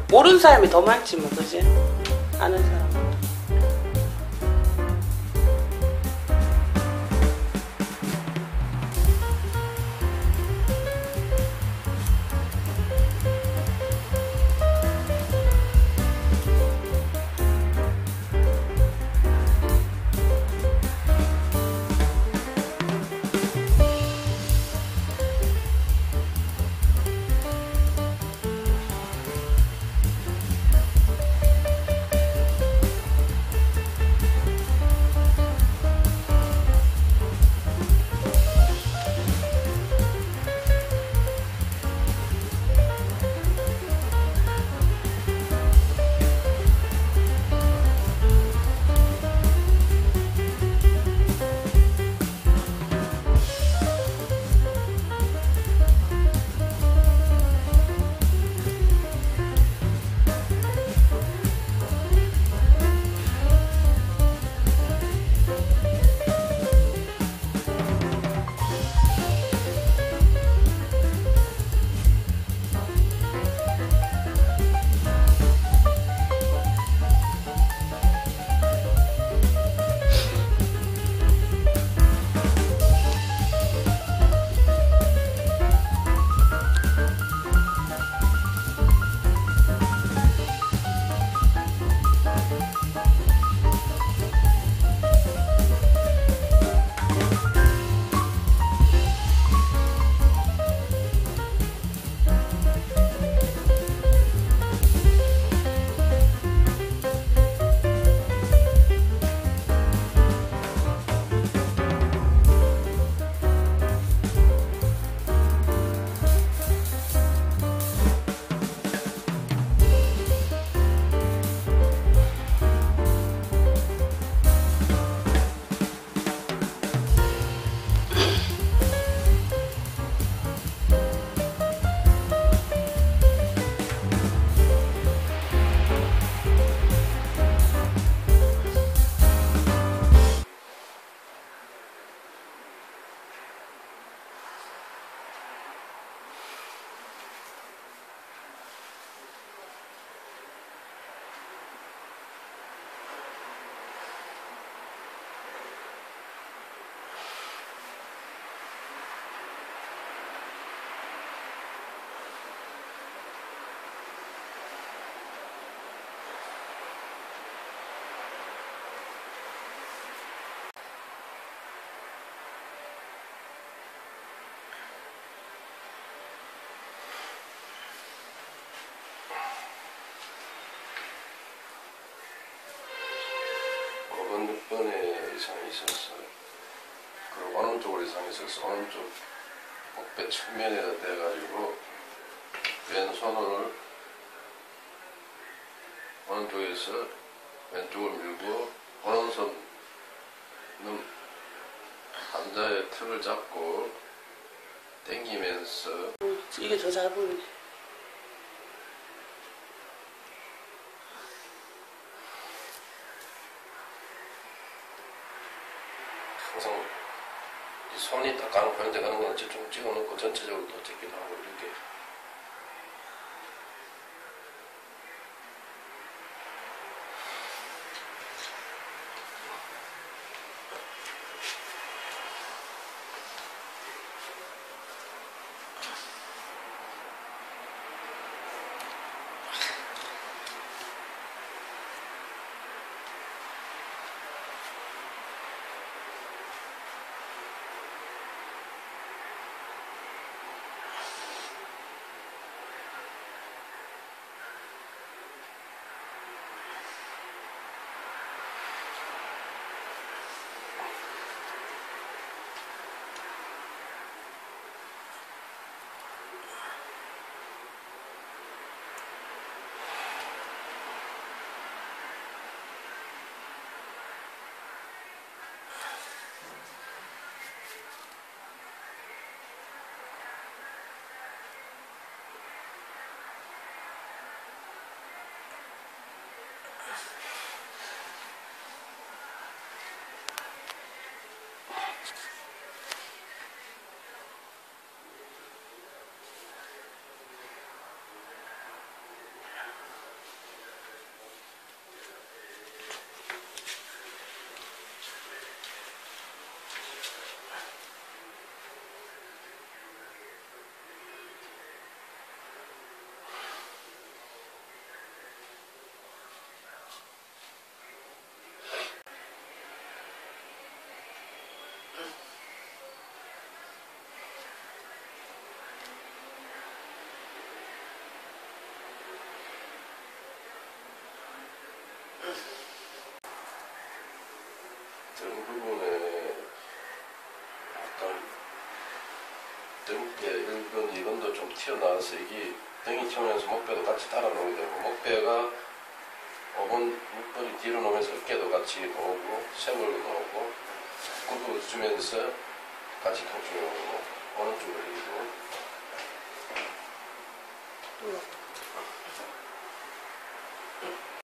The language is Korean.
모르는 사람이 더 많지 뭐, 그지? 아는 사람. 오른편에 이상이 있었어요. 그리고 오른쪽으로 이상이 있어서 오른쪽 목배 측면에다 대가지고 왼손을 오른쪽에서 왼쪽을 밀고 오른손 환자의 턱을 잡고 당기면서 이게 더 잘 보이네. 항상 이 손이 딱 가는 포인트 가는 건 좀 찍어놓고 전체적으로 또 찍기도 하고 이렇게. 등 부분에 약간 등뼈 1번, 2번도 좀 튀어나와서 이게 등이 튀어나와서 목뼈도 같이 달아놓게 되고 목뼈가 5번, 6번이 뒤로 놓으면서 어깨도 같이 놓고 쇄골도 놓고 굽어 주면서 같이 통증이 오고 오른쪽으로 이고